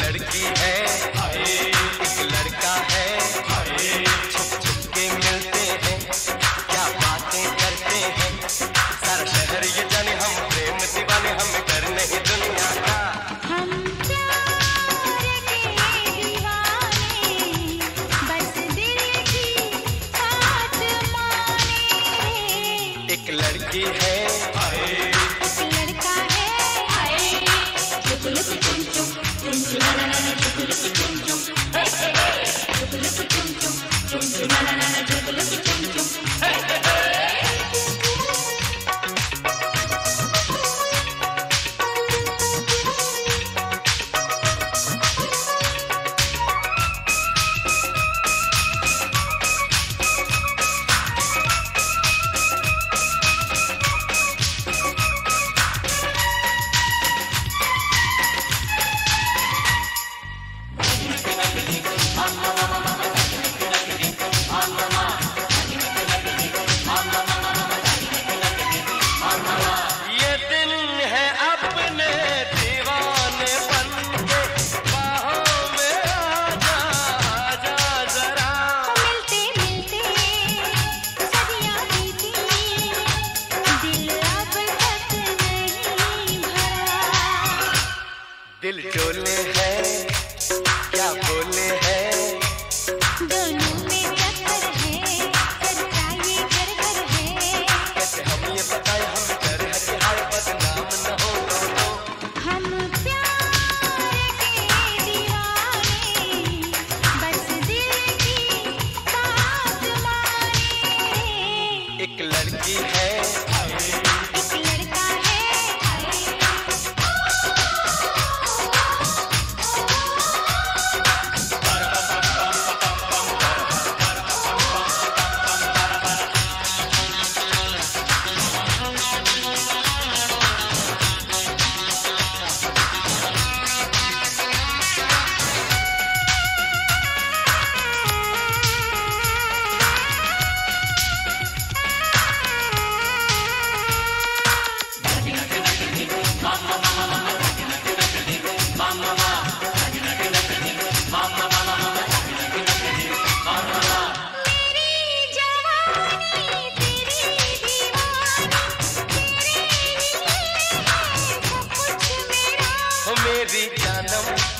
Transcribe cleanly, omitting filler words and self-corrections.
लड़की है, एक लड़का है, छुप छुप के मिलते हैं, क्या बातें करते हैं, सारा शहर ये जाने हम प्रेम दीवाने, हम कर नहीं दुनिया का। हम प्यार के दीवाने, बस दिल की बात माने। एक लड़की है, एक लड़का है, लुक लुक चुम चुम चुम चुम ला ला ला लुक लुक चुम चुम, लुक लुक चुम चुम चुम चुम ला ला ला लुक लुक चुम चुम। ये दिन है अपने दीवाने बनके, बाहों में आजा आजा जरा। मिलते मिलते सदियां बीती, दिल अब तक नहीं भरा। दिल डोले है, क्या बोले है, दोनों में टक्कर है, चर्चा ये घर घर है। कैसे हम ये बताए हम कर है कि हाय बदनाम न हो दोनों। हम प्यार के दीवाने, बस दिल की बात माने। एक लड़की है, एक लड़का है, मेरी जवानी तेरी दीवानी, तेरे लिए है सब कुछ मेरा। हो मेरी जानम